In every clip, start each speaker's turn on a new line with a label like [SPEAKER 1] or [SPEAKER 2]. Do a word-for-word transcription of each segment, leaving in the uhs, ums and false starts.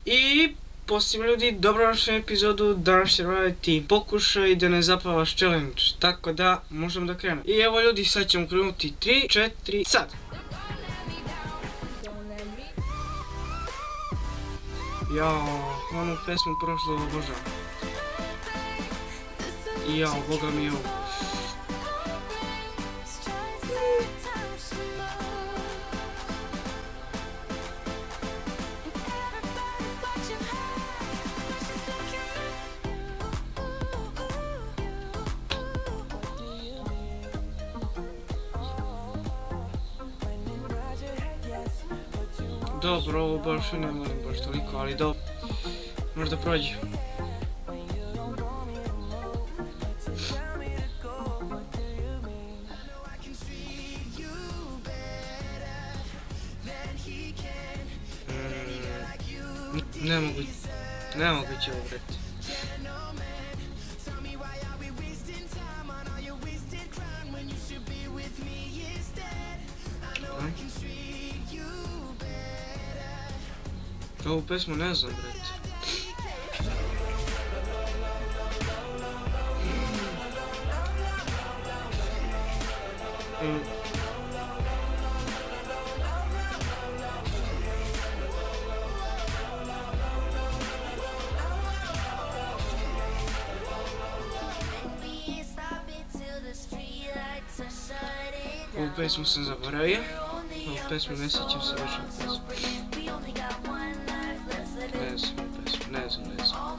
[SPEAKER 1] I posljednji ljudi, dobrodošli u epizodu, danas će raditi pokušaj da ne zapavaš challenge, tako da možemo da krenemo. I evo ljudi, sad ćemo krenuti tri, četiri, sad! Jao, onu pesmu prošlo obožavam. Jao, boga mi je ovo. Dobro, ovo baš ne volim baš toliko, ali dobro, možda prođe. Mm, nemoguće, nemoguće ovo vreti. Ovu pesmu ne znam, brete. Mm. Ovu pesmu sam zaboravio. Ovu pesmu ne sjećam se više od pesmu. Ne znam, pesmu, ne znam, ne znam.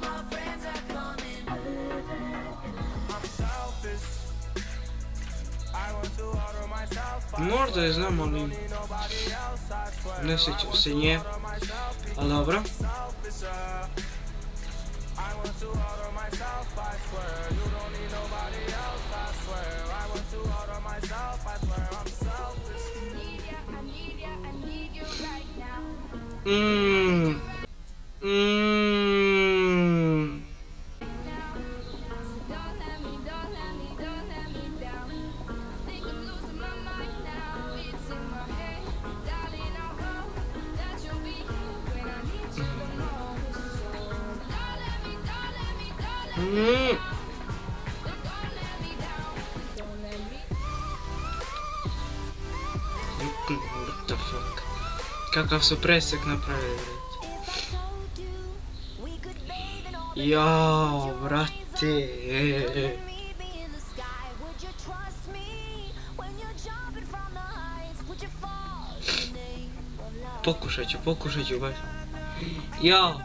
[SPEAKER 1] Možda je znam, ali ne sjećam se nje, ali dobro. Mmm. Mmm. Mm. What the fuck? Kakav su presek napravili, brate. Jao, brate. Pokušat ću, pokušat ću baš. Jao.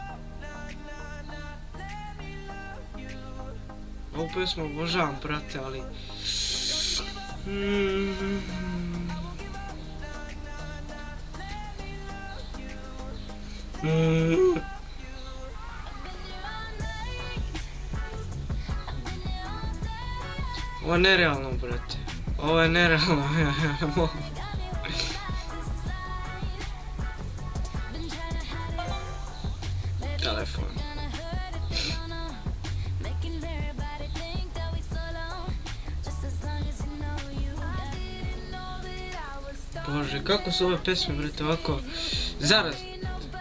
[SPEAKER 1] Ovu pesmu obožavam, brate, ali... Mm. Mm. Ovo je nerealno, brate. Ovo je nerealno, ja ne mogu. Telefon. Bože, kako su ove pesme, brate, ovako zarazne.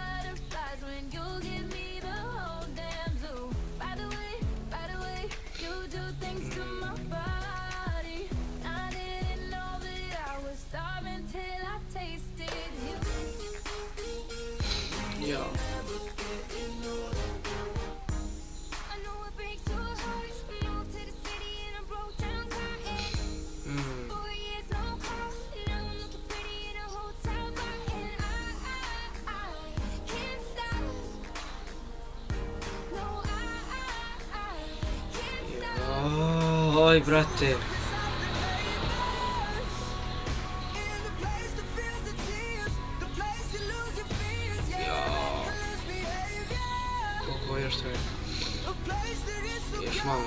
[SPEAKER 1] Jao. Oj, brate. Jao. Koliko još treba? Još malo.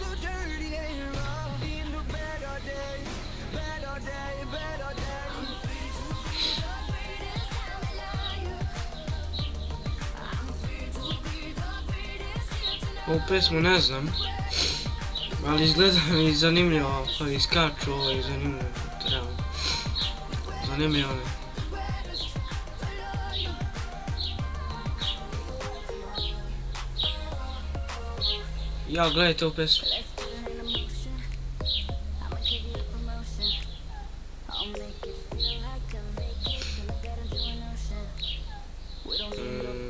[SPEAKER 1] Ovu pesmu ne znam. Ali izgleda mi zanimljivo, kad iskaču, ovo je zanimljivo, treba. Zanimljivo mi. Ja, gledajte ovu pesmu. Mm.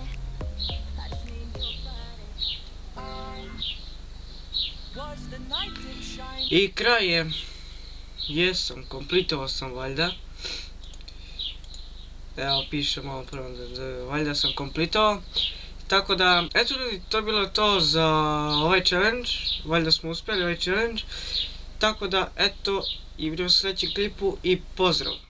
[SPEAKER 1] I kraj je. Jesam, komplitovao sam valjda. Evo, piše malo prvo da valjda sam komplitovao. Tako da, eto ljudi, to je bilo to za ovaj challenge. Valjda smo uspjeli ovaj challenge. Tako da, eto, i vidimo se u sljedećem klipu i pozdrav!